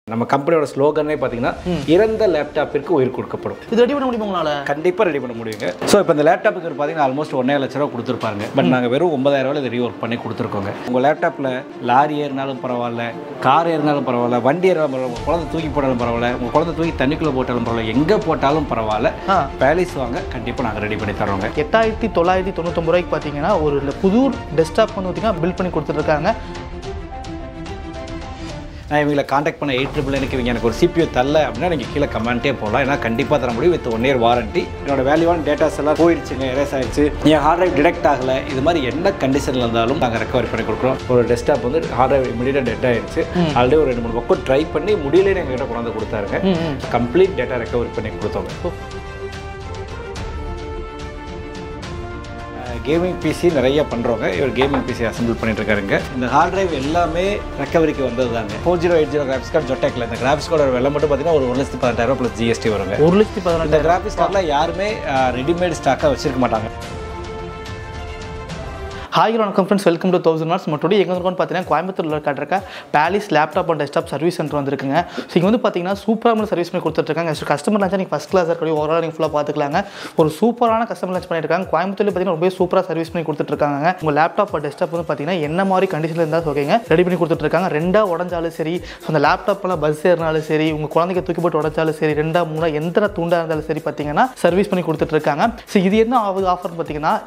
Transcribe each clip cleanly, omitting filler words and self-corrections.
நம்ம கம்பெனியோட ஸ்லோகனே பார்த்தீங்கன்னா இறந்த லேப்டாப்பிற்கு உயிர் கொடுக்கப்படும். இது ரெடி பண்ண முடியுமா உங்களால்? கண்டிப்பாக ரெடி பண்ண முடியுங்க. ஸோ இப்போ இந்த லேப்டாப்புக்கு பார்த்தீங்கன்னா ஆல்மோஸ்ட் 1.5 லட்ச ரூபா கொடுத்துருப்பாங்க. பட் நாங்கள் வெறும் 9,000 இதை ரீஒர்க் பண்ணி கொடுத்துருக்கோங்க. உங்கள் லேப்டாப்பில் லாரி ஏறினாலும் பரவாயில்ல, கார் ஏறினாலும் பரவாயில்ல, வண்டி ஏறினாலும் பரவாயில்ல, உங்கள் குழந்தை தூக்கி போட்டாலும் பரவாயில்ல, உங்கள் குழந்தை தூக்கி தண்ணிக்குள்ளே போட்டாலும் பரவாயில்ல, எங்கே போட்டாலும் பரவாயில்ல, பேலிஸ் வாங்க கண்டிப்பாக நாங்கள் ரெடி பண்ணி தரோங்க. 8,999 ரூபாய்க்கு பார்த்தீங்கன்னா ஒரு புது டெஸ்க்டாப் வந்து பார்த்தீங்கன்னா பில்ட் பண்ணி கொடுத்துருக்காங்க. நான் இவங்களை காண்டாக்ட் பண்ண 899 எனக்கு ஒரு CPU தரல அப்படின்னா நீங்கள் கீழே கமெண்ட்டே போகலாம். ஏன்னா கண்டிப்பாக தர முடியும் வித் 1 இயர் வாரண்டி. என்னோட வேல்யூவான டேட்டாஸ் எல்லாம் போயிடுச்சுங்க, எரேஸ் ஆயிடுச்சு, என் ஹார்ட் டிரைவ் டிடெக்ட் ஆகலை, இது மாதிரி என்ன கண்டிஷனில் இருந்தாலும் நாங்கள் ரெக்கவரி பண்ணி கொடுக்குறோம். ஒரு டெஸ்க்டாப் வந்து ஹார்ட் டிரைவ் இமீடியட்டாக டெட் ஆயிடுச்சு, ஆல்ரெடி ஒரு 2-3 பக்கம் ட்ரை பண்ணி முடியலன்னு எங்ககிட்ட கொண்டாந்து கொடுத்தாருங்க. கம்ப்ளீட் டேட்டா ரெக்கவரி பண்ணி கொடுத்தோங்க. கேமிங் பிசி நிறைய பண்ணுறவங்க, இவர் கேமிங் பிசி அசம்பிள் பண்ணிட்டு இருக்காருங்க. இந்த ஹார்ட் டிரைவ் எல்லாமே ரெக்கவரிக்கு வந்தது தாங்க. 4080 கிராஃபிக்ஸ் கார்டு ஜொட்டெக்ல. இந்த கிராஃபிக்ஸ் கார்டோட விலை மட்டும் பார்த்தீங்கன்னா ஒரு 1,18,000 ப்ளஸ் GST வருங்க. 1,18,000. இந்த கிராஃபிக்ஸ் கார்டில் யாருமே ரெடிமேட் ஸ்டாக்காக வச்சிருக்க மாட்டாங்க. ஹாய் வணக்கம் ஃப்ரெண்ட்ஸ், வெல்கம் டு 1000 Watts. மற்றபடி எங்கே இருக்குன்னு பார்த்தீங்கன்னா கோயம்புத்தூரில் காட்டுறக்க பேலிஸ் laptop and desktop service centre வந்துருக்குங்க. ஸோ இங்கே வந்து பார்த்தீங்கன்னா சூப்பரான சர்வீஸ் பண்ணி கொடுத்துட்ருக்காங்க. ஸோ கஸ்டமர் லஞ்சாக நீங்கள் ஃபஸ்ட் கிளாஸ் இருக்கக்கூடிய ஓவரால் நீங்கள் ஃபுல்லாக பார்த்துக்கலாங்க. ஒரு சூப்பரான கஸ்டமர் லஞ்ச் பண்ணியிருக்காங்க. கோயம்புத்தூரில் பார்த்தீங்கன்னா ரொம்ப சூப்பராக சர்வீஸ் பண்ணி கொடுத்துட்ருக்காங்க. உங்கள் லேப்டாப் அண்ட் டெஸ்க்டாப் வந்து பார்த்தீங்கன்னா என்ன மாதிரி கண்டிஷனில் இருந்தால் ஓகேங்க ரெடி பண்ணி கொடுத்துட்ருக்காங்க. 2 உடஞ்சாலும் சரி, ஸோ அந்த லேப்டாப்லாம் பஸ் ஏறினாலும் சரி, உங்கள் குழந்தைக்கு தூக்கி போட்டு உடச்சாலும் சரி, 2-3 எந்த துண்டாக இருந்தாலும் சரி பார்த்தீங்கன்னா சர்வீஸ் பண்ணி கொடுத்துட்ருக்காங்க. ஸோ இது என்ன ஆஃபர் பார்த்தீங்கன்னா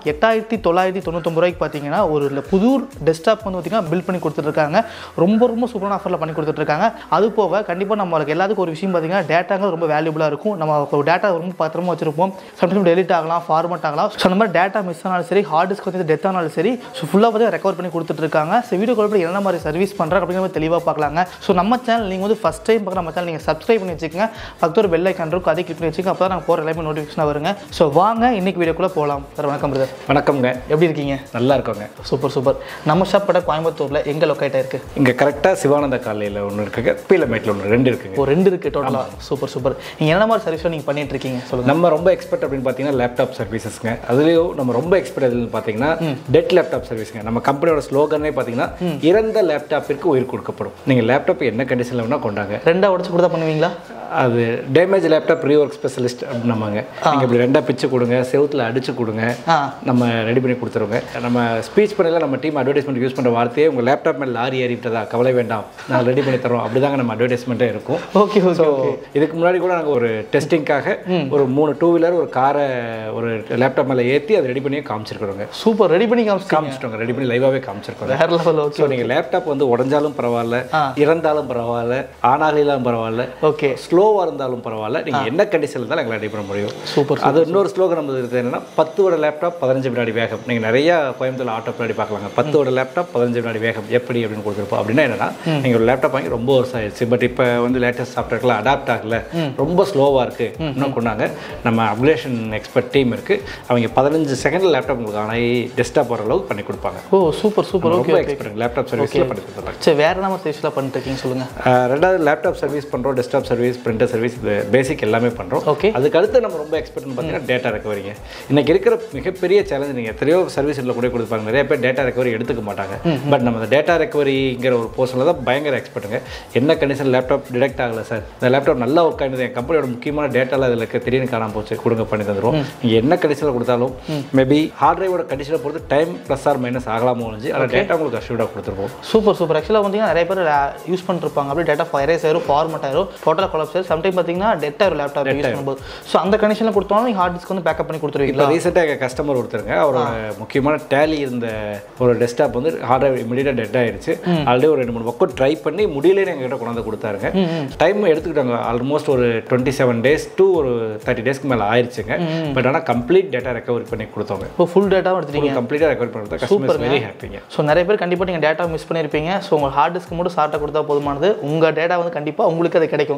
8,999 ரூபாய்க்கு பார்த்தீங்கன்னா ஒரு புது டெஸ்க்டாப் வந்து பார்த்தீங்கன்னா பில்ட் பண்ணி கொடுத்துட்ருக்காங்க. ரொம்ப சூப்பரான ஆஃபரில் பண்ணி கொடுத்துட்ருக்காங்க. அது போக கண்டிப்பாக நம்மளுக்கு எல்லாத்துக்கும் ஒரு விஷயம் பார்த்தீங்கன்னா டேட்டாங்க ரொம்ப வேல்யூபுளாக இருக்கும். நம்ம டேட்டா ரொம்ப பத்திரமா வச்சிருப்போம். சம்டைம் டெலிட் ஆகலாம், ஃபார்மட் ஆகலாம். ஸோ அந்த மாதிரி டேட்டா மிஸ் ஆனாலும் சரி, ஹார்ட் டிஸ்க் வந்து டெத் ஆனாலும் சரி, ஸோ ஃபுல்லாக வந்து ரெக்கவர் பண்ணி கொடுத்துட்ருக்காங்க. ஸோ வீடியோ கால் என்ன மாதிரி சர்வீஸ் பண்ணுறாங்க அப்படிங்கிற தெளிவாக பார்க்கலாங்க. ஸோ நம்ம சேனல் நீங்கள் வந்து ஃபஸ்ட் டைம் பார்க்குற நம்ம சேனல் நீங்கள் சப்ஸ்கிரைப் பண்ணி வச்சுக்கோங்க. பக்கத்து ஒரு பெல் ஐக்கான் இருக்கும், அதை கிளிக் பண்ணி வச்சுக்கோங்க. அப்போ தான் நாங்கள் போகிற எல்லாமே நோட்டிஃபிகேஷனாக வருங்க. ஸோ வாங்க இன்னைக்கு வீடியோக்குள்ளே போகலாம். சார் வணக்கம் பிரதர். வணக்கம்ங்க, எப்படி இருக்கீங்க? நல்லா இருக்கோங்க. சூப்பர். நம்ம ஷாப் கோயம்புத்தூர்ல எங்க லொகேட் ஆயிருக்கு? இங்க கரெக்டா சிவானந்த காலையில ஒன்று இருக்குங்க, பீலமேட்ல ஒன்று, 2 இருக்குங்க. ஒரு 2 இருக்கு டோட்டலா. சூப்பர். நீங்க என்ன மாதிரி சர்வீஸ் நீங்க பண்ணிட்டு இருக்கீங்க சொல்லுங்க. நம்ம ரொம்ப எக்ஸ்பர்ட் அப்படின்னு பாத்தீங்கன்னா லேப்டாப் சர்வீசஸ்ங்க. அதுலயும் நம்ம ரொம்ப எக்ஸ்பர்ட் எதுன்னு பாத்தீங்கன்னா டெட் லேப்டாப் சர்வீஸ்ங்க. நம்ம கம்பெனியோட ஸ்லோகனே பாத்தீங்கன்னா இறந்த லேப்டாப்பிற்கு உயிர் கொடுக்கப்படும். நீங்க லேப்டாப் என்ன கண்டிஷன்ல வேணா கொண்டாங்க. 2 உடைச்சு கொடுத்தா பண்ணுவீங்களா? அது டேமேஜ் லேப்டாப் ரீஒர்க் ஸ்பெஷலிஸ்ட் அப்படின்னாங்க. நீங்கள் இப்படி 2 பிச்சு கொடுங்க, செவுத்தில் அடிச்சு கொடுங்க, நம்ம ரெடி பண்ணி கொடுத்துருவோங்க. நம்ம ஸ்பீச் பண்ணல நம்ம டீம் அட்வர்டைஸ்மெண்ட் யூஸ் பண்ணுற வார்த்தையே உங்கள் லேப்டாப் மேலே லாரி ஏறிவிட்டதா, கவலை வேண்டாம், நான் ரெடி பண்ணி தரோம், அப்படிதாங்க நம்ம அட்வர்டைஸ்மெண்ட்டே இருக்கும். ஓகே. ஸோ இதுக்கு முன்னாடி கூட நாங்கள் ஒரு டெஸ்டிங்காக ஒரு 3 2 வீலர் ஒரு காரை ஒரு லேப்டாப் மேலே ஏற்றி அதை ரெடி பண்ணி காமிச்சிருக்கிறோங்க. சூப்பர். ரெடி பண்ணி காமிச்சிட்டோங்க, ரெடி பண்ணி லைவாகவே காமிச்சிருக்கோம். வேற லெவல். ஓகே. ஸோ நீங்கள் லேப்டாப் வந்து உடஞ்சாலும் பரவாயில்ல, இறந்தாலும் பரவாயில்ல, ஆனாலும் பரவாயில்ல, ஓகே, ஸ்லோவாக இருந்தாலும் பரவாயில்ல, நீங்கள் என்ன கண்டிஷனில் இருந்தாலும் எங்களை ரெடி பண்ண முடியும். சூப்பர். அது இன்னொரு ஸ்லோகன் நம்ம இருக்குது என்னன்னா 10 வருட லேப்டாப் 15 வினாடி வேகம். நீங்கள் நிறைய கோயம்புத்தூர் ஆட்டோ பின்னாடி பார்க்கலாங்க. 10 வருட லேப்டாப் 15 வினாடி வேகம் எப்படி அப்படின்னு கொடுத்துருப்போம். அப்படின்னா என்னன்னா நீங்கள் ஒரு லேப்டாப் வாங்கி ரொம்ப வருஷம் ஆயிடுச்சு, பட் இப்போ வந்து லேட்டஸ்ட் சாஃப்ட்வேர்க்கெலாம் அடாப்ட் ஆகல, ரொம்ப ஸ்லோவாக இருக்குது, இன்னும் கொண்டாங்க. நம்ம அப்கிரேஷன் எக்ஸ்பர்ட் டீம் இருக்குது, அவங்க 15 செகண்ட் லேப்டாப் உங்களுக்கு ஆனால் டெஸ்க்டாப் வர அளவுக்கு பண்ணி கொடுப்பாங்க. Oh super. Okay. Expert laptop சர்வீஸில் பண்ணி கொடுத்துருக்காங்க. சரி, வேறு என்ன சர்வீஸ்லாம் பண்ணிட்டு இருக்கீங்க சொல்லுங்கள். 2வது லேப்டாப் சர்வீஸ் பண்ணுறோம், டெஸ்க்டாப் சர்வீஸ், பிரிண்டர் சர்வீஸ், இது பேசிக் எல்லாமே பண்ணுறோம். ஓகே. அதுக்கு அடுத்து நம்ம ரொம்ப எக்ஸ்பர்ட்னு பார்த்தீங்கன்னா டேட்டா ரெக்கவரிங்க. இன்னைக்கு இருக்கிற மிகப்பெரிய சேலஞ்ச், நீங்கள் எத்தனையோ சர்வீஸ் கூட கொடுப்பாங்க, நிறைய பேர் டேட்டா ரெக்கவரி எடுத்துக்க மாட்டாங்க. பட் நம்ம இந்த டேட்டா ரெக்கவரிங்கிற ஒரு போர்ஷனில் தான் பயங்கர எக்ஸ்பர்ட்டுங்க. என்ன கண்டிஷன் லேப்டாப் டிடெக்ட் ஆகலை சார், இந்த லேப்டாப் நல்லா ஒர்க் ஆகிடுது, என் கம்பெனியோட முக்கியமான டேட்டாலாம் இதில் இருக்க திடீர்னு காணாமல் போச்சு, கொடுங்க பண்ணி தந்துடும். நீங்கள் என்ன கண்டிஷனில் கொடுத்தாலும் மேபி ஹார்ட் டிரைவோட கண்டிஷனை பொறுத்து டைம் ப்ளஸ் ஆர் மைனஸ் ஆகலாமோ ஒழிஞ்சு ஆனால் டேட்டா உங்களுக்கு அஷ்யூர்டாக கொடுத்துருப்போம். சூப்பர். ஆக்சுவலாக பார்த்தீங்கன்னா நிறைய பேர் யூஸ் பண்ணிருப்பாங்க, அப்படியே டேட்டா எரேஸ் ஆயிரும், ஃபார்மட் ஆயிரும், டோட்டலாக கொலாப்ஸ் ஆயிரும். சம்டைம் பார்த்தீங்கன்னா டெட் ஆயிரும் லேப்டாப் யூஸ் பண்ணும்போது. ஸோ அந்த கண்டிஷனில் கொடுத்தாலும் நீங்கள் ஹார்ட் டிஸ்க் வந்து பேக்கப் பண்ணி கொடுத்துருவீங்க. இப்போ ரீசெண்டாக எங்கள் கஸ்டமர் ஒருத்தருங்க, அவரோட முக்கியமான டேலி இருந்த ஒரு டெஸ்க்டாப் வந்து ஹார்ட் டிரைவ் இமீடியட்டாக டெட் ஆயிடுச்சு, ஆல்ரெடி ஒரு 2-3 பக்கம் ட்ரை பண்ணி முடியலன்னு எங்ககிட்ட கொண்டாந்து கொடுத்தாருங்க. டைம் எடுத்துக்கிட்டாங்க, ஆல்மோஸ்ட் ஒரு 27 days to ஒரு 30 daysக்கு மேலே ஆயிடுச்சுங்க. பட் ஆனால் கம்ப்ளீட் டேட்டா ரெக்கவரி பண்ணி கொடுத்தோங்க. இப்போ ஃபுல் டேட்டாவும் எடுத்துட்டீங்க, கம்ப்ளீட்டாக ரெக்கவரி பண்ணுறது கஸ்டமர்ஸ் வெரி ஹாப்பிங்க. ஸோ நிறைய பேர் கண்டிப்பாக நீங்கள் டேட்டா மிஸ் பண்ணியிருப்பீங்க. ஸோ உங்கள் ஹார்ட் டிஸ்க் மட்டும் ஷார்ட்டாக கொடுத்தா போதுமானது, உங்கள் டேட்டா வந்து கண்டிப்பாக உங்களுக்கு அது கிடைக்கும். அதெல்லாம் நாங்கள்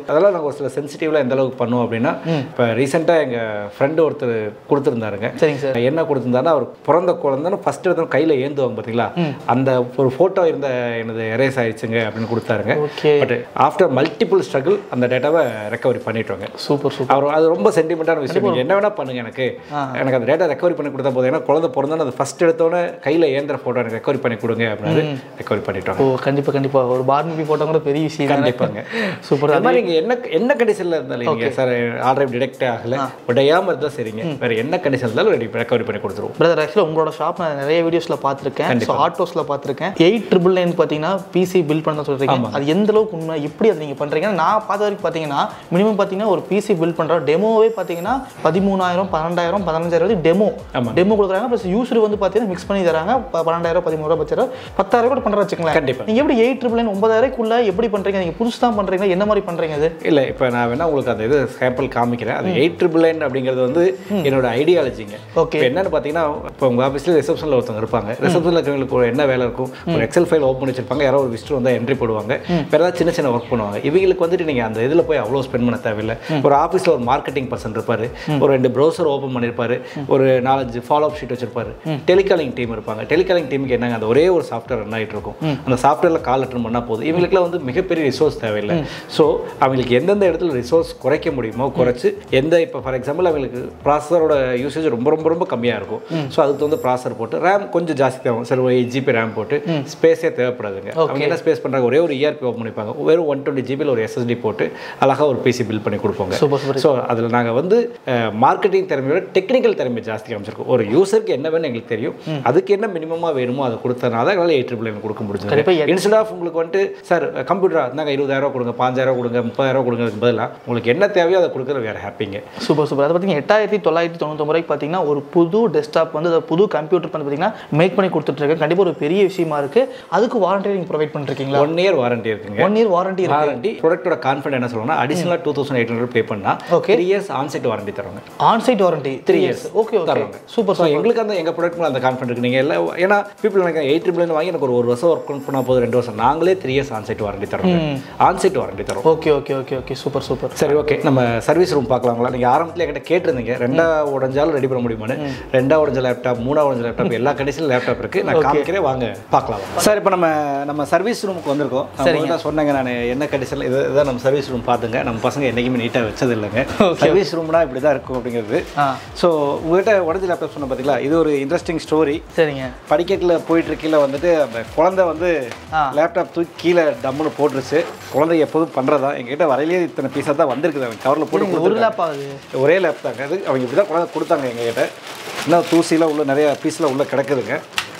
ஒரு சில சென்சிட்டிவ்ல எந்த அளவுக்கு பண்ணுவோம் அப்படின்னா இப்போ ரீசெண்டாக எங்கள் ஃப்ரெண்டு ஒருத்தர் கொடுத்துருந்தாருங்க. சரிங்க சார். என்ன கொடுத்துருந்தாருன்னா அவர் பிறந்த குழந்தைன்னு ஃபர்ஸ்ட் எடுத்து கையில் ஏந்துவாங்க பார்த்தீங்களா, அந்த ஒரு ஃபோட்டோ இருந்த எனது எரேஸ் ஆயிடுச்சுங்க அப்படின்னு கொடுத்தாருங்க. பட் ஆஃப்டர் மல்டிபிள் ஸ்ட்ரகிள் அந்த டேட்டாவை ரெக்கவரி பண்ணிட்டோங்க. Super super. அவர் அது ரொம்ப சென்டிமெண்டான விஷயம். நீங்கள் என்ன வேணா பண்ணுங்க, எனக்கு அந்த டேட்டா ரெக்கவரி பண்ணி கொடுத்தா போதும். ஏன்னா குழந்தை பிறந்தோன்னு அது ஃபர்ஸ்ட் எடுத்தோன்னே கையில் ஏந்திர ஃபோட்டோ எனக்கு ரெக்கவரி பண்ணி கொடுங்க அப்படின்னு ரெக்கவரி பண்ணிட்டோம். ஓ கண்டிப்பாக கண்டிப்பாக. ஒரு பார்பி ஃபோட்டோ கூட பெரிய விஷயம். கண்டிப்பாங்க. சூப்பர். அது மாதிரி நீங்கள் என்ன கண்டிஷனில் இருந்தாலும் நீங்கள் சார் ஆல்ரெடி டிடெக்ட் ஆகலை உடையாமல் இருந்தால் சரிங்க, வேறு என்ன கண்டிஷன் இருந்தாலும் ரெக்கவரி பண்ணி கொடுத்துருவோம். பிரதர் ஆக்சுவலாக உங்களோட ஷாப் நான் நிறைய வீடியோஸில் பார்த்துருக்கேன், ஸோ ஆட்டோஸில் பார்த்துருக்கேன். 8999 பார்த்தீங்கன்னா பிசி பில் பண்ண சொல்கிறீங்க, அது எந்த அளவுக்கு உண்மை, எப்படி அதை நீங்கள் பண்ணுறீங்க? நான் பார்த்த வரைக்கும் பார்த்தீங்கன்னா மினிமம் பார்த்தீங்கன்னா ஒரு பிசி பில் பண்ணுற டெமோவே பார்த்தீங்கன்னா 13,000 12,000 15,000 டெமோ கொடுக்குறாங்க. ப்ளஸ் யூசர் வந்து பார்த்தீங்கன்னா மிக்ஸ் பண்ணி தராங்க 12,000 13,000 10,000 கூட பண்ணுற வச்சுக்கலாம். கண்டிப்பாக. நீங்கள் எப்படி 8999 9,000க்குள்ளே எப்படி பண்ணுறீங்க? நீங்கள் புதுசு தான் பண்ணுறீங்க, என்ன மாதிரி பண்ணுறீங்க? அது இல்லை, இப்போ நான் வேணா உங்களுக்கு அந்த இது சாம்பிள் காமிக்கிறேன். அது 8999 அப்படிங்கிறது வந்து என்னோட ஐடியாலஜிங்க. ஓகே. என்னன்னு பார்த்தீங்கன்னா இப்போ உங்கள் ஆஃபீஸில் ரிசப்ஷனில் ஒருத்தவங்க இருப்பாங்க. ரிசப்ஷனில் இருக்கிறவங்களுக்கு என்ன வேலை இருக்கும், ஒரு எக்ஸல் ஃபைல் ஓப்பன் பண்ணி வச்சிருப்பாங்க, யாரோ ஒரு விசிட்டர் வந்தால் என்ட்ரி போடுவாங்க, வேறு ஏதாவது சின்ன சின்ன ஒர்க் பண்ணுவாங்க. இவங்களுக்கு வந்துட்டு நீங்கள் அந்த இதில் போய் அவ்வளோ ஸ்பெண்ட் பண்ண தேவையில்லை. ஒரு ஆஃபீஸில் ஒரு மார்க்கெட்டிங் பர்சன் இருப்பார், ஒரு 2 ப்ரௌசர் ஓப்பன் பண்ணியிருப்பாரு, ஒரு 4-5 ஃபாலோ அப் ஷீட் வச்சிருப்பாரு, டெலிகாலிங் டீம் இருப்பாங்க. டெலிகாலிங் டீமுக்கு என்னங்க அந்த ஒரே ஒரு சாஃப்ட்வேர் ரன் ஆகிட்டு இருக்கும், அந்த சாஃப்ட்வேரில் கால் அட்டன் பண்ணால் போதும். இவங்களுக்குலாம் வந்து மிகப்பெரிய ரிசோர்ஸ் தேவையில்லை. ஸோ அவங்களுக்கு எந்தெந்த இடத்துல ரிசோர்ஸ் குறைக்க முடியுமோ குறைச்சி, எந்த இப்போ ஃபார் எக்ஸாம்பிள் அவங்களுக்கு ப்ராசஸரோட யூசேஜ் ரொம்ப ரொம்ப ரொம்ப கம்மியாக இருக்கும், ஸோ அதுக்கு வந்து ப்ராசஸர் போட்டு ரேம் கொஞ்சம் ஜாஸ்தி தேவை, சரி ஒரு 8 GB ரேம் போட்டு ஸ்பேஸே தேவைப்படாதுங்க. அவங்க என்ன ஸ்பேஸ் பண்ணுறாங்க, ஒரே ஒரு ERP ஓப்பன் பண்ணிப்பாங்க, வெறும் 120 GB ஒரு SSD போட்டு அழகாக ஒரு PC பில் பண்ணி கொடுப்போங்க. ஸோ அதில் நாங்கள் வந்து மார்க்கெட்டிங் திறமையோட டெக்னிக்கல் திறமை ஜாஸ்தி காமிச்சிருக்கோம். ஒரு யூசருக்கு என்ன வேணும் எங்களுக்கு தெரியும், அதுக்கு என்ன மினிமமாக வேணுமோ அதை கொடுத்தனால தான் எங்களால் 8999 கொடுக்க முடிஞ்சது. இன்ஸ்டெட் ஆஃப் உங்களுக்கு வந்துட்டு சார் கம்ப்யூட்டரா நாங்கள் 20,000 கொடுங்க, 5,000 கொடுங்க, 30,000 கொடுங்கிறதுக்கு பதிலாக உங்களுக்கு என்ன தேவையோ அதை கொடுக்குறது வேறு ஹாப்பிங்க. Super super. அதை பார்த்தீங்கன்னா 8,999 பார்த்தீங்கன்னா ஒரு புது டெஸ்க்டாப் வந்து அதை புது கம்ப்யூட்டர் வந்து பார்த்தீங்கன்னா மேக் பண்ணி கொடுத்துட்ருக்கேன். கண்டிப்பாக ஒரு பெரிய விஷயமா இருக்குது. அதுக்கு வாரண்டி நீங்கள் ப்ரொவைட் பண்ணிருக்கீங்களா? 1 year வாரண்டி இருக்குங்க. 1 year வாரண்டி வாரண்டி. ப்ராடக்ட்டோட கான்ஃபிடன்ட் என்ன சொல்லணும்னா அடிஷனலாக 2,800 பே பண்ணால் 3 years ஆன்சைட் வாரண்டி தருவாங்க. Onsite warranty 3 years. ஓகே தருவாங்க. சூப்பர். ஸோ எங்களுக்கு அந்த எங்கள் ப்ராடக்ட் மேலே அந்த கான்ஃபிடன்ட் இருக்குது. நீங்கள் எல்லாம் ஏன்னா பீப்புள் எனக்கு 8999 வாங்கி எனக்கு ஒரு 1 வருஷம் ஒர்க் பண்ணால் போதும், 2 வருஷம், நாங்களே 3 years ஆன்சைட் வாரண்டி தரோம். ஆன்சைட் வாரண்டி தரோம். Okay okay okay okay super super. சரி ஓகே, நம்ம சர்வீஸ் ரூம் பார்க்கலாங்களா? நீங்கள் ஆரம்பத்தில் என்கிட்ட கேட்டிருந்தீங்க 2 உடஞ்சாலும் ரெடி பண்ண முடியுமான்னு. 2 உடஞ்ச லேப்டாப், 3 உடஞ்ச லேப்டாப், எல்லா கண்டிஷனும் லேப்டாப் இருக்குது. நான் காமிக்கிறேன், வாங்க பார்க்கலாம். சார் இப்போ நம்ம சர்வீஸ் ரூமுக்கு வந்திருக்கோம். சரிங்க, சொன்னேங்க நான் என்ன கண்டிஷனில் இதுதான் நம்ம சர்வீஸ் ரூம் பார்த்துங்க. நம்ம பசங்க என்றைக்குமே நீட்டாக வச்சது இல்லைங்க. சர்வீஸ் ரூம்னா இப்படி தான் இருக்கும் அப்படிங்கிறது. ஸோ உங்கள்கிட்ட உடஞ்ச லேப்டாப் சொன்ன பார்த்தீங்களா, இது ஒரு இன்ட்ரெஸ்டிங் ஸ்டோரி. சரிங்க. படிக்கட்டில் போயிட்டு இருக்கையில் வந்துட்டு அந்த குழந்தை வந்து லேப்டாப் தூக்கி கீழே டம்முன்னு போட்டுருச்சு. குழந்தை எப்போதும் பண்ணுறதா, எங்ககிட்ட வரையிலேயே இத்தனை பீஸாக தான் வந்திருக்குது. அவங்க கவரில் போட்டு ஒரு லேப் ஆகுது, ஒரே லேப் தாங்க அது. அவங்க இப்படி தான் குழந்தை கொடுத்தாங்க எங்ககிட்ட. இன்னும் தூசிலாம் உள்ள நிறைய பீஸ்லாம் உள்ளே கிடக்குதுங்க.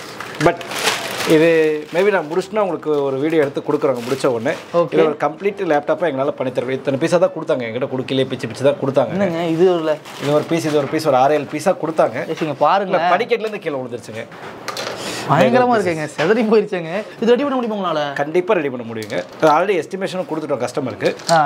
பட் இது மேபி நான் முடிச்சுன்னா உங்களுக்கு ஒரு வீடியோ எடுத்து கொடுக்குறாங்க முடிச்ச உடனே. இது ஒரு கம்ப்ளீட் லேப்டாப்பாக எங்களால் பண்ணித்தரேன். இத்தனை பீஸாக தான் கொடுத்தாங்க எங்கிட்ட, கொடுக்கலையே பிச்சு பிச்சு தான் கொடுத்தாங்க. இது ஒரு பீஸ், இது ஒரு பீஸ், ஒரு 6-7 பீஸாக கொடுத்தாங்க. பாருங்க, படிக்கட்டுலேருந்து கீழே விழுந்துருச்சுங்க. பயங்கரமாக இருக்குங்க, செதறி போயிருச்சுங்க. இது ரெடி பண்ண முடியுமா உங்களால்? கண்டிப்பாக ரெடி பண்ண முடியுங்க. ஆல்ரெடி எஸ்டிமேஷனும் கொடுத்துட்டோம் கஸ்டமருக்கு.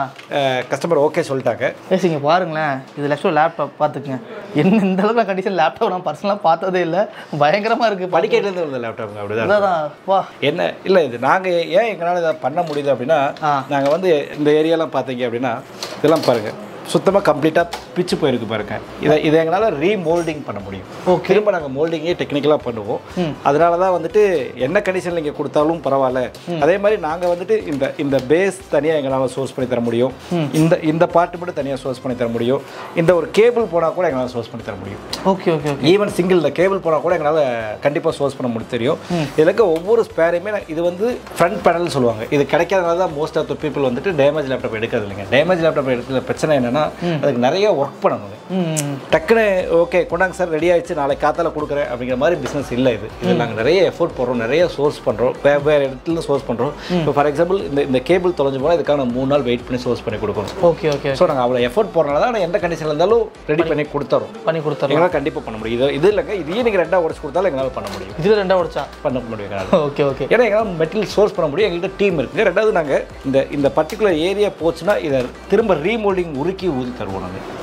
கஸ்டமர் ஓகே சொல்லிட்டாங்க. பேசிங்க பாருங்களேன், இது லட்சம் லேப்டாப் பார்த்துக்குங்க. என்ன இந்த அளவுக்கு கண்டிஷன் லேப்டாப் நான் பர்சனலாக பார்த்ததே இல்லை. பயங்கரமாக இருக்குது. படிக்கட்டுலேருந்து வந்த லேப்டாப் அப்படிதான். வா என்ன இல்லை, இது நாங்கள் ஏன் எங்களால் இதை பண்ண முடியுது அப்படின்னா, நாங்கள் வந்து இந்த ஏரியாலாம் பார்த்தீங்க அப்படின்னா இதெல்லாம் பாருங்கள் சுத்தமாக கம்ப்ளீட்டாக பிச்சு போயிருக்கு பாருங்க. இதை எங்களால் ரீமோல்டிங் பண்ண முடியும். திரும்ப நாங்கள் மோல்டிங்கே டெக்னிக்கலாக பண்ணுவோம். அதனால தான் வந்துட்டு என்ன கண்டிஷனில் இங்கே கொடுத்தாலும் பரவாயில்ல. அதே மாதிரி நாங்கள் வந்துட்டு இந்த பேஸ் தனியாக எங்களால் சோர்ஸ் பண்ணி தர முடியும். இந்த பார்ட்டு மட்டும் தனியாக சோர்ஸ் பண்ணி தர முடியும். இந்த ஒரு கேபிள் போனால் கூட எங்களால் சோர்ஸ் பண்ணி தர முடியும். Okay okay. ஈவன் சிங்கிள் இந்த கேபிள் போனால் கூட எங்களால் கண்டிப்பாக சோர்ஸ் பண்ண முடியும் தெரியும். இதில் இருக்க ஒவ்வொரு ஸ்பேரையுமே இது வந்து ஃப்ரண்ட் பேனல் சொல்லுவாங்க. இது கிடைக்காதனால தான் மோஸ்ட் ஆஃப் த பீப்புள் வந்துட்டு டேமேஜ் லேப்டாப் எடுக்கிறது இல்லைங்க. டேமேஜ் லேப்டாப் எடுக்கிற பிரச்சனை என்னன்னா அதுக்கு நிறைய ஒர்க் பண்ணணும். டக்குன்னு ஓகே கொண்டாங்க சார் ரெடி ஆயிடுச்சு நாளைக்கு காத்தால கொடுக்குறேன் அப்படிங்கிற மாதிரி பிஸ்னஸ் இல்லை. இது நாங்கள் நிறைய எஃபோர்ட் போடுறோம், நிறைய சோர்ஸ் பண்ணுறோம், வேறு இடத்துல சோர்ஸ் பண்ணுறோம். இப்போ ஃபார் எக்ஸாம்பிள் இந்த கேபிள் தொலைஞ்சு போனால் இதுக்காக 3 நாள் வெயிட் பண்ணி சோர்ஸ் பண்ணி கொடுக்கணும். Okay okay. ஸோ நாங்கள் அவ்வளோ எஃபோர்ட் போடுறனால தான் எந்த கண்டிஷனில் இருந்தாலும் ரெடி பண்ணி கொடுத்துறோம். எங்களால் கண்டிப்பாக பண்ண முடியும். இது இல்லைங்க, இதையே நீங்கள் 2 உடச்சு கொடுத்தாலும் எங்களால் பண்ண முடியும். இதில் 2 உடச்சா பண்ண முடியும். Okay okay. ஏன்னா எங்களால் மெட்டீரியல் சோர்ஸ் பண்ண முடியும். எங்கள்கிட்ட டீம் இருக்குது. 2வது நாங்கள் இந்த பர்டிகுலர் ஏரியா போச்சுன்னா இதை திரும்ப ரீமோல்டிங் உருக்கி ஊதி தருவோம். நாங்கள்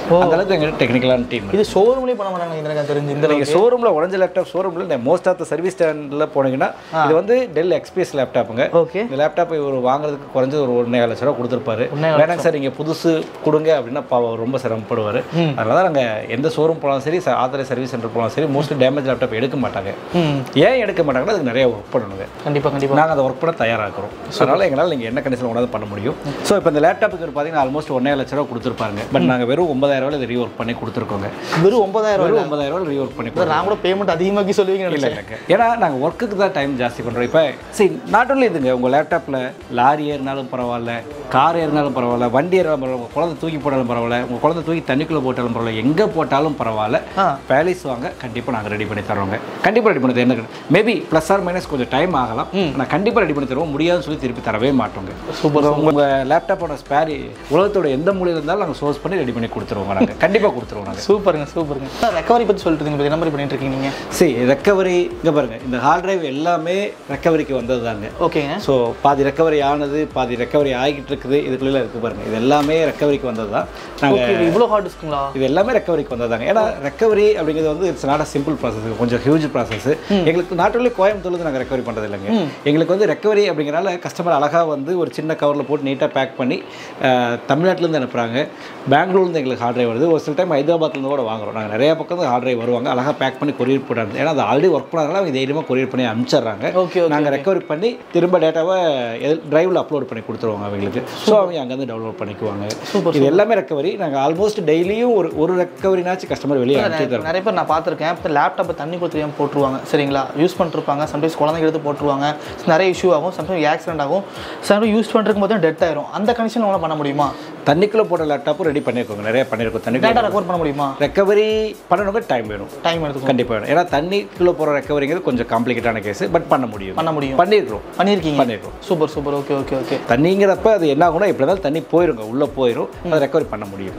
அந்த அளவுக்கு எங்கள் டெக்னிக்கலான டீம். இது ஷோரூம்லேயே பண்ண மாட்டாங்க எனக்கு தெரிஞ்சு. இந்த நீங்கள் ஷோரூமில் உடஞ்ச லேப்டாப் ஷோரூமில் மோஸ்ட் ஆஃப் த சர்வீஸ் ஸ்டாண்டில் போனீங்கன்னா இது வந்து டெல் எக்ஸ்பிஎஸ் லேப்டாப்புங்க. ஓகே. இந்த லேப்டாப் இவர் வாங்குறதுக்கு குறைஞ்சது ஒரு 1.5 லட்ச ரூபா கொடுத்துருப்பாரு. வேணாங்க சார் நீங்கள் புதுசு கொடுங்க அப்படின்னா ரொம்ப சிரமப்படுவார். அதனால தான் நாங்கள் எந்த ஷோரூம் போனாலும் சரி, ஆதரவு சர்வீஸ் சென்டர் போனாலும் சரி, மோஸ்ட்லி டேமேஜ் லேப்டாப் எடுக்க மாட்டாங்க. ஏன் எடுக்க மாட்டாங்கன்னா அதுக்கு நிறைய ஒர்க் பண்ணணுங்க. கண்டிப்பாக நாங்கள் அதை ஒர்க் பண்ண தயாராகிறோம். அதனால் எங்களால் நீங்கள் என்ன கண்டிஷனில் கொண்டாந்து பண்ண முடியும். ஸோ இப்போ இந்த லேப்டாப்புக்கு பார்த்தீங்கன்னா ஆல்மோஸ்ட் 1.5 லட்ச ரூபா கொடுத்துருப்பாங்க. பட் நாங்கள் வெறும் 9,000 இதை ரீஒர்க் பண்ணி கொடுத்துருக்கோங்க. வெறும் 9,000 ரீஒர்க் பண்ணி. நான் கூட பேமெண்ட் அதிகமாக்கி சொல்லுவீங்க. இல்லை இல்லைங்க, ஏன்னா நாங்கள் ஒர்க்குக்கு தான் டைம் ஜாஸ்தி பண்ணுறோம். இப்போ சரி நாட் ஒன்லி இதுங்க, உங்கள் லேப்டாப்பில் லாரி ஏறினாலும் பரவாயில்ல, கார் ஏறினாலும் பரவாயில்ல, வண்டி ஏறினாலும் பரவாயில்ல, உங்கள் குழந்தை தூக்கி போட்டாலும் பரவாயில்ல, உங்கள் குழந்தை தூக்கி தண்ணிக்குள்ளே போட்டாலும் பரவாயில்ல, எங்கே போட்டாலும் பரவாயில்ல, பேலிஸ் வாங்க கண்டிப்பாக நாங்கள் ரெடி பண்ணி தரோங்க. கண்டிப்பாக ரெடி பண்ணி தரோம். என்ன மேபி ப்ளஸ் ஆர் மைனஸ் கொஞ்சம் டைம் ஆகலாம், ஆனால் கண்டிப்பாக ரெடி பண்ணி தருவோம். முடியாதுன்னு சொல்லி திருப்பி தரவே மாட்டோங்க. சூப்பர். உங்கள் லேப்டாப்போட ஸ்பேர் உலகத்தோட எந்த மூலையில் இருந்தாலும் நாங்கள் சோர்ஸ் பண்ணி ரெடி பண்ணி கொடுத்துருவோம். நாங்கள் கண்டிப்பாக கொடுத்துருவோம். நாங்கள் சூப்பருங்க சூப்பருங்க. ரெக்கவரி பற்றி சொல்லிட்டு இருக்கீங்க, என்ன மாதிரி பண்ணிட்டு இருக்கீங்க நீங்கள்? சரி, ரெக்கவரி இங்கே பாருங்கள், இந்த ஹார்ட் டிரைவ் எல்லாமே ரெக்கவரிக்கு வந்தது தாங்க. ஓகேங்க. ஸோ பாதி ரெக்கவரி ஆனது, பாதி ரெக்கவரி ஆகிட்டு இருக்குது, இதுக்குள்ளே இருக்குது பாருங்கள். இது எல்லாமே ரெக்கவரிக்கு வந்தது தான். நாங்கள் இவ்வளோ ஹார்ட் டிஸ்க்குங்களா? இது எல்லாமே ரெக்கவரிக்கு வந்ததாங்க. ஏன்னா ரெக்கவரி அப்படிங்கிறது வந்து it's not a simple process, கொஞ்சம் ஹியூஜ் ப்ராசஸ். எங்களுக்கு நாட் ஒன்லி கோயம்புத்தூர்லேருந்து நாங்கள் ரெக்கவரி பண்ணுறது இல்லைங்க. எங்களுக்கு வந்து ரெக்கவரி அப்படிங்கிறனால கஸ்டமர் அழகாக வந்து ஒரு சின்ன கவரில் போட்டு நீட்டாக பேக் பண்ணி தமிழ்நாட்டிலேருந்து அனுப்புகிறாங்க. பெங்களூர்லேருந்து எங்களுக்கு ஹார்ட் டிரைவ் வருது. ஒரு சில டைம் ஹைதராபாத்லேருந்து கூட வாங்குறோம். நாங்கள் நிறைய பக்கம் ஹார்ட் டிரைவ் வருவாங்க, அழகாக பேக் பண்ணி கொரியர் போட்டாங்க. ஏன்னா அது ஆல்ரெடி ஒர்க் பண்ணாதனால அவங்க தைரியமாக கொரியர் பண்ணி அனுப்பிச்சிடுறாங்க. நாங்கள் ரெக்கவரி பண்ணி திரும்ப டேட்டாவை டிரைவில் அப்லோட் பண்ணி கொடுத்துருவாங்க அவங்களுக்கு. ஸோ அவங்க அங்கேருந்து டவுன்லோட் பண்ணிக்குவாங்க. இது எல்லாமே ரெக்கவரி. நாங்கள் ஆல்மோஸ்ட் டெய்லியும் ஒரு ரெக்கவரினாச்சும் கஸ்டமர் வெளியே அனுப்பிச்சு தரோம். நிறைய பேர் நான் பார்த்துருக்கேன், இப்போ லேப்டாப்பை தண்ணி கொடுத்துருக்காம போட்டுருவாங்க. சரிங்களா, யூஸ் பண்ணிருப்பாங்க, சம்டைம்ஸ் குழந்தைங்க எடுத்து போட்டுருவாங்க, நிறைய இஷ்யூ ஆகும், சம்டைம்ஸ் ஆக்சிடென்ட் ஆகும், சம்டைம் யூஸ் பண்ணிருக்கும் போது டெட் ஆயிரும். அந்த கண்டிஷன் நம்மளால் பண்ண முடியுமா? தண்ணிக்குள்ளே போட்ட லேப்டாப்பும் ரெடி பண்ணியிருக்கோங்க, நிறைய பண்ணியிருக்கோம். தண்ணி டேட்டா ரெக்கவர் பண்ண முடியுமா? ரெக்கவரி பண்ணணுங்க டைம் வேணும், டைம் எடுத்துக்கும் கண்டிப்பாக வேணும். ஏன்னா தண்ணிக்குள்ளே போகிற ரெக்கவரிங்கிறது கொஞ்சம் காம்ப்ளிகேட்டான கேஸ். பட் பண்ண முடியும். பண்ணியிருக்கோம். Super super. Okay okay okay. தண்ணிங்கிறப்ப அது என்ன ஆகும்னா எப்படி இருந்தாலும் தண்ணி போயிருங்க, உள்ளே போயிடும், அதை ரெக்கவரி பண்ண முடியும்.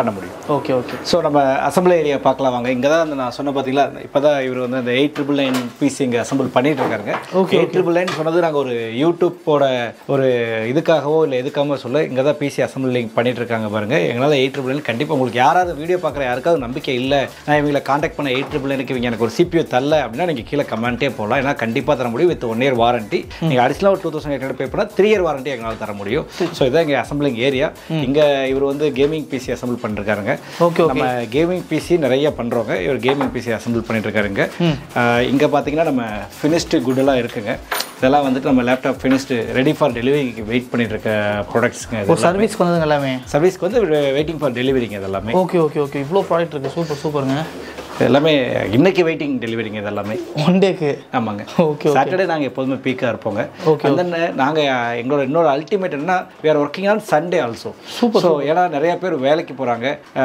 Okay okay. ஸோ நம்ம அசம்பிள் ஏரியா பார்க்கலாம் வாங்க. இங்கே தான் நான் சொன்ன பார்த்தீங்களா, இப்போ தான் இவர் வந்து அந்த 8999 பிசி இங்கே அசம்பிள் பண்ணிட்டு இருக்காருங்க. 8999 சொன்னது நாங்கள் ஒரு யூடியூப்போட ஒரு இதுக்காகவோ இல்லை எதுக்காக சொல்ல, இங்கே தான் பிசி அசம்பிளிங் பண்ணிட்டு இருக்காங்க பாருங்க. எங்களால் 8999 கண்டிப்பாக உங்களுக்கு யாராவது வீடியோ பார்க்குற யாருக்காவது நம்பிக்கை இல்லை, நான் இவங்களை காண்டாக்ட் பண்ண 8999 இவங்க எனக்கு ஒரு CPU தரல அப்படின்னா நீங்கள் கீழே கமெண்ட்டே போடலாம். ஏன்னா கண்டிப்பாக தர முடியும் வித் 1 இயர் வாரண்டி. நீங்கள் அடிஷனலாக ஒரு 2800 பே பண்ணால் 3 இயர் வாரண்டி எங்களால் தர முடியும். ஸோ இதான் இங்கே அசம்பிளிங் ஏரியா. இங்கே இவர் வந்து கேமிங் பிசி அசம்பிள் பண்ணிருக்காருங்க. நம்ம கேமிங் பிசி நிறைய பண்ணுறோங்க. இவர் கேமிங் பிசி அசம்பிள் பண்ணிட்டு இருக்காருங்க. இங்கே பார்த்தீங்கன்னா நம்ம ஃபினிஷ்டு குட்டெல்லாம் இருக்குங்க. இதெல்லாம் வந்துட்டு நம்ம லேப்டாப் ஃபினிஷ்டு ரெடி ஃபார் டெலிவரிக்கு வெயிட் பண்ணிட்டு இருக்க ப்ராடக்ட்ஸ்ங்க. சர்வீஸ்க்கு வந்தது எல்லாமே சர்வீஸ்க்கு வந்து வெயிட்டிங் ஃபார் டெலிவரிங்க. இதெல்லாமே ஓகே ஓகே ஓகே. இவ்வளோ ப்ராடக்ட் இருக்குது. சூப்பர் சூப்பருங்க. எல்லாமே இன்னைக்கு வெயிட்டிங் டெலிவரிங்க. இது எல்லாமே ஒன் டேக்கு. ஆமாங்க. ஓகே. சாட்டர்டே நாங்கள் எப்போதுமே பீக்காக இருப்போங்க. ஓகே. அந்த நாங்கள் எங்களோட இன்னொரு அல்டிமேட் என்ன, we are working on Sunday also. Super. So ஏன்னா நிறைய பேர் வேலைக்கு போகிறாங்க,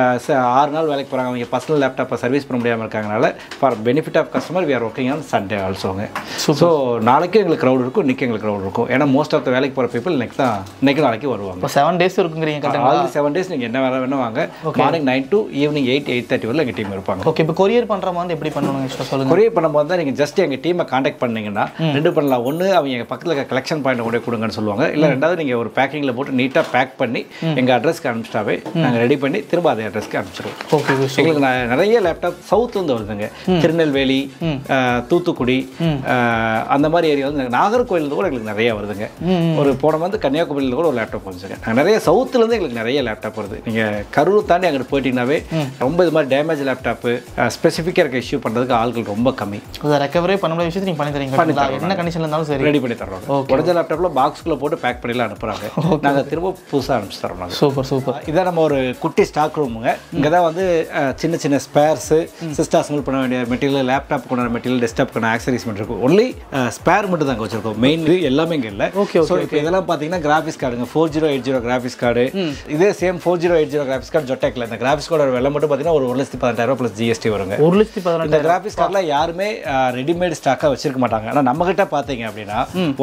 6 நாள் வேலைக்கு போகிறாங்க, அவங்க பர்சனல் லேப்டாப்பை சர்வீஸ் பண்ண முடியாமல் இருக்காங்கனால for benefit of customer we are working on Sunday ஆல்சோங்க. ஸோ நாளைக்கு எங்களுக்கு க்ரௌட் இருக்கும், இன்றைக்கி எங்களுக்கு க்ரௌட் இருக்கும். ஏன்னா மோஸ்ட் ஆஃப் த வேலைக்கு போகிற பீப்புள் இன்னைக்கு நாளைக்கு வருவாங்க. 7 days இருக்குங்கிறீங்க. ஆல்ரெடி 7 days நீங்கள் என்ன வேலை வேணும் வாங்க. மார்னிங் 9 to ஈவினிங் 8:30 வரல எங்கள் டீம் இருப்பாங்க. ஓகே. இப்போ கொரியர் பண்ணுற மாதிரி எப்படி பண்ணணும் சொல்லுங்க. கொரியர் பண்ணும்போது தான் நீங்கள் ஜஸ்ட் எங்கள் டீமை காண்டாக்ட் பண்ணீங்கன்னா 2 பண்ணலாம். ஒன்று அவங்க எங்கள் பக்கத்தில் இருக்க கலெக்ஷன் பாயிண்ட் கூட கொடுங்கன்னு சொல்லுவாங்க. இல்லை 2வது நீங்கள் ஒரு பேக்கிங்கில் போட்டு நீட்டாக பேக் பண்ணி எங்கள் அட்ரஸ்க்கு அனுப்பிச்சிட்டாவே நாங்கள் ரெடி பண்ணி திரும்ப அதே அட்ரஸ்க்கு அனுப்பிச்சிடுவோம். ஓகே. எங்களுக்கு நிறைய லேப்டாப் சவுத்துலேருந்து வருதுங்க. திருநெல்வேலி, தூத்துக்குடி, அந்த மாதிரி ஏரியா வந்து நாகர்கோயிலேருந்து கூட எங்களுக்கு நிறைய வருதுங்க. ஒரு போன வந்து கன்னியாகுமரியில் கூட ஒரு லேப்டாப் வந்துச்சுங்க. நாங்கள் நிறைய சவுத்துலேருந்து எங்களுக்கு நிறைய லேப்டாப் வருது. நீங்கள் கரூர் தாண்டி அங்கிட்டு போயிட்டீங்கன்னாவே ரொம்ப இது மாதிரி டேமேஜ் லேப்டாப்பு ஸ்பெசிஃபிக்காக இருக்க இஷ்யூ பண்ணுறதுக்கு ஆட்கள் ரொம்ப கம்மி. அதை ரெக்கவரே பண்ண முடியாத விஷயத்தை நீங்கள் பண்ணி தரீங்க. என்ன கண்டிஷனில் இருந்தாலும் சரி ரெடி பண்ணி தரோம். உடஞ்ச லேப்டாப்பில் பாக்ஸ்குள்ளே போட்டு பேக் பண்ணிலாம் அனுப்புகிறாங்க. நாங்கள் திரும்ப புதுசாக அனுப்பிச்சு தரோம். Super super. இதான் நம்ம ஒரு குட்டி ஸ்டாக் ரூமுங்க. இங்கே தான் வந்து சின்ன சின்ன ஸ்பேர்ஸு, சிஸ்டம் அசம்பிள் பண்ண வேண்டிய மெட்டீரியல், லேப்டாப் கொண்ட மெட்டீரியல், டெஸ்க்டாப்க்கான ஆக்சரிஸ் மட்டும் இருக்கும். ஒன்லி ஸ்பேர் மட்டும் தாங்க வச்சிருக்கோம். மெயின் எல்லாமே இங்கே இல்லை. ஓகே. ஸோ இப்போ இதெல்லாம் பார்த்தீங்கன்னா கிராஃபிக்ஸ் கார்டுங்க. 4080 கிராஃபிக்ஸ் கார்டு. இதே சேம் 4080 கிராஃபிக்ஸ் கார்டு ஜொட்டேக்கில் இந்த கிராஃபிக்ஸ் கார்டோட விலை மட்டும் பார்த்தீங்கன்னா ஒரு 1,18,000 ப்ளஸ் ஜிஎஸ்டி வரும். வந்துருங்க. 1,18,000 இந்த கிராஃபிக்ஸ் கார்டில் யாருமே ரெடிமேட் ஸ்டாக்காக வச்சிருக்க மாட்டாங்க. ஆனால் நம்மகிட்ட பார்த்தீங்க அப்படின்னா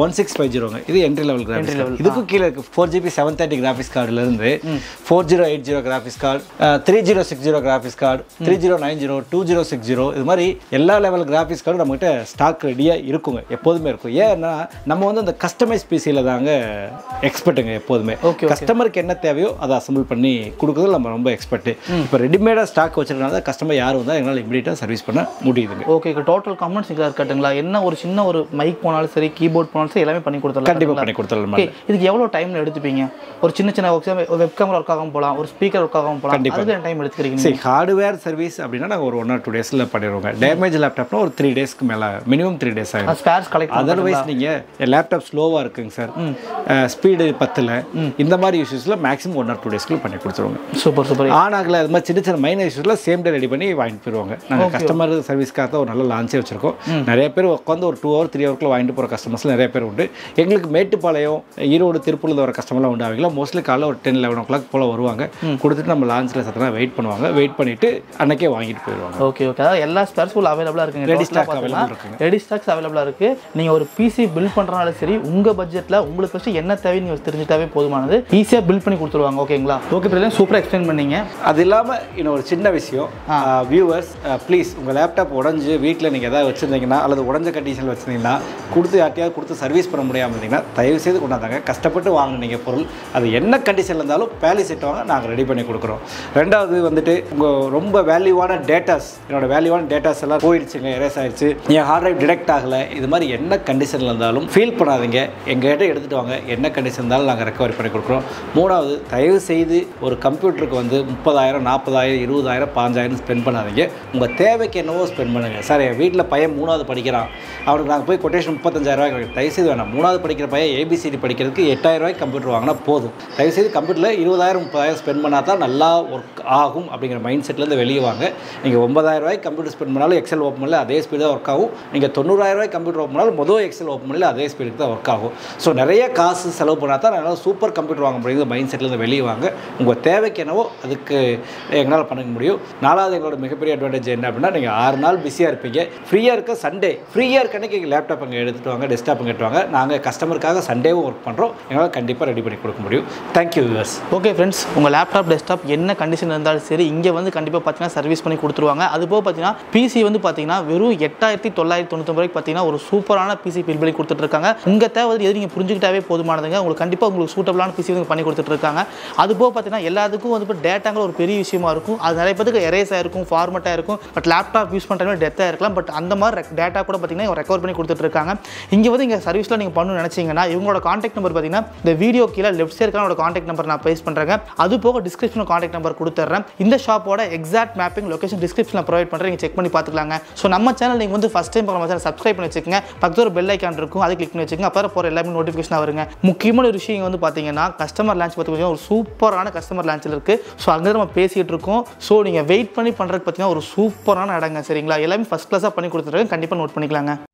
1650 இது என்ட்ரி லெவல் கிராஃபிக்ஸ் கார்டு. இதுக்கும் கீழே இருக்கு 4GB 730 கிராஃபிக்ஸ் கார்டுலேருந்து 4080 கிராஃபிக்ஸ் கார்டு, 3060 கிராஃபிக்ஸ் கார்டு, 3090, 2060 இது மாதிரி எல்லா லெவல் கிராஃபிக்ஸ் கார்டும் நம்மகிட்ட ஸ்டாக் ரெடியாக இருக்குங்க, எப்போதுமே இருக்கும். ஏன்னா நம்ம வந்து அந்த கஸ்டமைஸ் பிசியில் தாங்க எக்ஸ்பர்ட்டுங்க எப்போதுமே. கஸ்டமருக்கு என்ன தேவையோ அதை அசம்பிள் பண்ணி கொடுக்குறது நம்ம ரொம்ப எக்ஸ்பர்ட். இப்போ ரெடிமேடாக ஸ்டாக் வச்சிருக்கனால கஸ்டமர் யாரும் வந்தால் எங்களால் இமீடியட்டாக சர்வீஸ் பண்ண முடியுதுங்க. ஓகே, டோட்டல் கமெண்ட்ஸ் இங்கே இருக்கட்டுங்களா? என்ன ஒரு சின்ன ஒரு மைக் போனாலும் சரி, கீபோர்ட் போனாலும் சரி, எல்லாமே பண்ணி கொடுத்துடலாம். கண்டிப்பாக பண்ணி கொடுத்துடலாம். இதுக்கு எவ்வளோ டைமில் எடுத்துப்பீங்க? ஒரு சின்ன வெப் கேமரா ஒர்க் ஆகாமல் போகலாம், ஒரு ஸ்பீக்கர் ஒர்க் ஆகாமல் போகலாம். கண்டிப்பாக டைம் எடுத்துக்கிறீங்க. சரி, ஹார்ட்வேர் சர்வீஸ் அப்படின்னா நாங்கள் ஒரு 1 or 2 டேஸில் பண்ணிடுவோங்க. டேமேஜ் லேப்டாப்னா ஒரு 3 டேஸ்க்கு மேலே, மினிமம் 3 டேஸ் ஆகும். Spares collect. அதர்வைஸ் நீங்கள் லேப்டாப் ஸ்லோவாக இருக்குங்க சார், ஸ்பீடு 10ல், இந்த மாதிரி இஷ்யூஸில் மேக்ஸிமம் 1 or 2 டேஸ்க்குள்ள பண்ணி கொடுத்துருவோங்க. சூப்பர். ஆன் ஆகல அது மாதிரி சின்ன மைனர் இஷ்யூஸில் சேம் டே ரெடி பண்ணி வாங்கிட்டு போயிடுவாங்க. நாங்கள் கஸ்டமர் சர்வீஸ்க்காக தான் ஒரு நல்ல லான்ச்சே வச்சிருக்கோம். நிறைய பேர் உட்காந்து ஒரு 2 hour 3 hourக்குள்ள வாங்கிட்டு போகிற கஸ்டமர்ஸ் நிறைய பேர் உண்டு. எங்களுக்கு மேட்டுப்பாளையம், ஈரோடு, திருப்பூரில் வர கஸ்டமர்லாம் உண்டு. அவங்களா மோஸ்ட்லி காலைல ஒரு 10-11 o'clock போல் வருவாங்க. கொடுத்துட்டு நம்ம லான்ச்சில் சத்தனா வெயிட் பண்ணுவாங்க. வெயிட் பண்ணிட்டு அன்னைக்கே வாங்கிட்டு போயிடுவாங்க. ஓகே. அதாவது எல்லா ஸ்பேர்ஸும் அவைலபிளாக இருக்குங்க. ரெடி ஸ்டாக்ஸ் அவைலபிளாக இருக்குது. நீங்கள் ஒரு பிசி பில்ட் பண்ணுறனால சரி, உங்கள் பட்ஜெட்டில் உங்களுக்கு ஃபஸ்ட்டு என்ன தேவை நீங்கள் தெரிஞ்சுட்டாவே போதுமானது. ஈஸியாக பில்ட் பண்ணி கொடுத்துருவாங்க. ஓகேங்களா? ஓகே பிரதர், சூப்பராக எக்ஸ்பிளைன் பண்ணீங்க. அது இல்லாமல் இன்னும் ஒரு சின்ன விஷயம், வியூவர்ஸ் ப்ளீஸ் உங்கள் லேப்டாப் உடஞ்சி வீட்டில் நீங்கள் எதாவது வச்சுருந்தீங்கன்னா அல்லது உடஞ்ச கண்டிஷனில் வச்சுருந்தீங்கன்னா, கொடுத்து யார்ட்டையாவது கொடுத்து சர்வீஸ் பண்ண முடியாமல் இருந்தீங்கன்னா தயவு செய்து கொண்டாந்தாங்க. கஷ்டப்பட்டு வாங்கினீங்க பொருள், அது என்ன கண்டிஷனில் இருந்தாலும் பேலி செட் வாங்க, நாங்கள் ரெடி பண்ணி கொடுக்குறோம். ரெண்டாவது வந்துட்டு உங்கள் ரொம்ப வேல்யூவான டேட்டாஸ், என்னோட வேல்யூவான டேட்டாஸ் எல்லாம் போயிடுச்சுங்க, எரேஸ் ஆயிடுச்சு, என் ஹார்ட் டிரைவ் டிடெக்ட் ஆகலை, இது மாதிரி என்ன கண்டிஷனில் இருந்தாலும் ஃபீல் பண்ணாதீங்க, எங்கள்கிட்ட எடுத்துகிட்டு வாங்க. என்ன கண்டிஷன் இருந்தாலும் நாங்கள் ரெக்கவரி பண்ணி கொடுக்குறோம். மூணாவது, தயவு செய்து ஒரு கம்ப்யூட்டருக்கு வந்து 30,000, 40,000, 20,000, 15,000 ஸ்பெண்ட் பண்ணாதீங்க. உங்கள் தேவைக்கு என்னவோ ஸ்பெண்ட் பண்ணுங்கள். சார் என் வீட்டில் பையன் 3வது படிக்கிறான், அவனுக்கு நாங்கள் போய் கொட்டேஷன் 35,000 தயவுசெய்து வேணாம். 3வது படிக்கிற பையன் ஏபிசிடி படிக்கிறதுக்கு 8,000 கம்ப்யூட்டர் வாங்கினா போதும். தயவுசெய்து கம்ப்யூட்டரில் 20,000, 30,000 ஸ்பெண்ட் பண்ணால் தான் நல்லா ஒர்க் ஆகும் அப்படிங்கிற மைண்ட் செட்லேருந்து வெளியே வாங்க. நீங்கள் 9,000 கம்ப்யூட்டர் ஸ்பெண்ட் பண்ணாலும் எக்ஸல் ஓப்பன் பண்ணல அதே ஸ்பீடு தான் ஒர்க் ஆகும். நீங்கள் 90,000 கம்ப்யூட்டர் ஓப்பன் பண்ணாலும் மொதல் எக்ஸல் ஓப்பன் பண்ணல அதே ஸ்பீடுக்கு தான் ஒர்க் ஆகும். ஸோ நிறைய காசு செலவு பண்ணால் தான் என்னால் சூப்பர் கம்ப்யூட்டர் வாங்க முடியுது மைண்ட் செட்லேருந்து வெளியே வாங்க. உங்கள் தேவைக்கு என்னவோ அதுக்கு எங்களால் பண்ண முடியும். 4வது எங்களோட மிகப்பெரிய அட்வான்டேஜ் என்ன அப்படின்னா, நீங்கள் 6 நாள் பிஸியாக இருப்பீங்க. ஃப்ரீயாக இருக்க சண்டே, ஃப்ரீயாக இருக்க அன்றைக்கி லேப்டாப் அங்கே எடுத்துகிட்டு வாங்க, டெஸ்க்டாப் அங்கே எடுத்துவாங்க. நாங்கள் கஸ்டமருக்காக சண்டேவும் ஒர்க் பண்ணுறோம். எங்களால் கண்டிப்பாக ரெடி பண்ணி கொடுக்க முடியும். Thank you viewers. ஓகே ஃப்ரெண்ட்ஸ், உங்கள் லேப்டாப் டெஸ்க்டாப் என்ன கண்டிஷன் இருந்தாலும் சரி, இங்கே வந்து கண்டிப்பாக பார்த்தீங்கன்னா சர்வீஸ் பண்ணி கொடுத்துருவாங்க. அதுபோக பார்த்தீங்கன்னா பிசி வந்து பார்த்தீங்கன்னா வெறும் 8,999 பார்த்தீங்கன்னா ஒரு சூப்பரான பிசி பில் பண்ணி கொடுத்துட்ருக்காங்க. உங்கள் தேவை எது நீங்கள் புரிஞ்சுக்கிட்டாவே போதுமானதுங்க. உங்களுக்கு கண்டிப்பாக உங்களுக்கு சூட்டபிளான பிசி வந்து பண்ணி கொடுத்துட்ருக்காங்க. அதுபோக பார்த்தீங்கன்னா எல்லாத்துக்கும் வந்து டேட்டாங்கிற ஒரு பெரிய விஷயமா இருக்கும். அது நிறைய பேருக்கு எரேஸாக இருக்கும், ஃபார்மட்டாக இருக்கும். பட் லேப்டாப் யூஸ் பண்ணுற டெத்தாக இருக்கலாம். பட் அந்த மாதிரி டேட்டா கூட பார்த்தீங்கன்னா ரெக்கவர் பண்ணி கொடுத்துட்ருக்காங்க. இங்கே வந்து இங்கே சர்வீஸில் நீங்கள் பண்ணணும்னு நினச்சிங்கன்னா இவங்களோட கான்டாக்ட் நம்பர் பார்த்தீங்கன்னா இந்த வீடியோ கீழே லெஃப்ட் சைடுக்கான கான்டாக்ட் நம்பர் நான் பேஸ் பண்ணுறேன். அது போக டிஸ்கிரிப்ஷனில் கான்டாக்ட் நம்பர் கொடுத்துட்றேன். இந்த ஷாப்போட எக்ஸாக்ட் மேப்பிங் லொகேஷன் டிஸ்கிரிப்ஷனில் ப்ரொவைட் பண்ணுறேன். நீங்கள் செக் பண்ணி பார்த்துக்கலாங்க. ஸோ நம்ம சேனல் நீங்கள் வந்து ஃபஸ்ட் டைம் நம்ம சேனல் சப்ஸ்கிரைப் பண்ணி வச்சுக்கோங்க. பக்கத்தில் ஒரு பெல் ஐக்கான் இருக்கும், அதை கிளிக் பண்ணி வச்சுக்கோங்க. அப்புறம் போகிற எல்லாமே நோட்டிஃபிகேஷன் வருங்க. முக்கியமான ஒரு விஷயம் வந்து பார்த்தீங்கன்னா கஸ்டமர் லான்ச் பார்த்தீங்கன்னா ஒரு சூப்பரான கஸ்டமர் லான்ச்சில் இருக்குது. ஸோ அங்கே நம்ம பேசிகிட்டு இருக்கோம். ஸோ நீங்கள் வெயிட் பண்ணி பண்ணுறதுக்கு பார்த்தீங்கன்னா ஒரு சூப்பரான இடங்க. சரிங்களா? எல்லாமே ஃபஸ்ட் கிளாஸாக பண்ணி கொடுத்துருக்கேன். கண்டிப்பாக நோட் பண்ணிக்கலாங்க.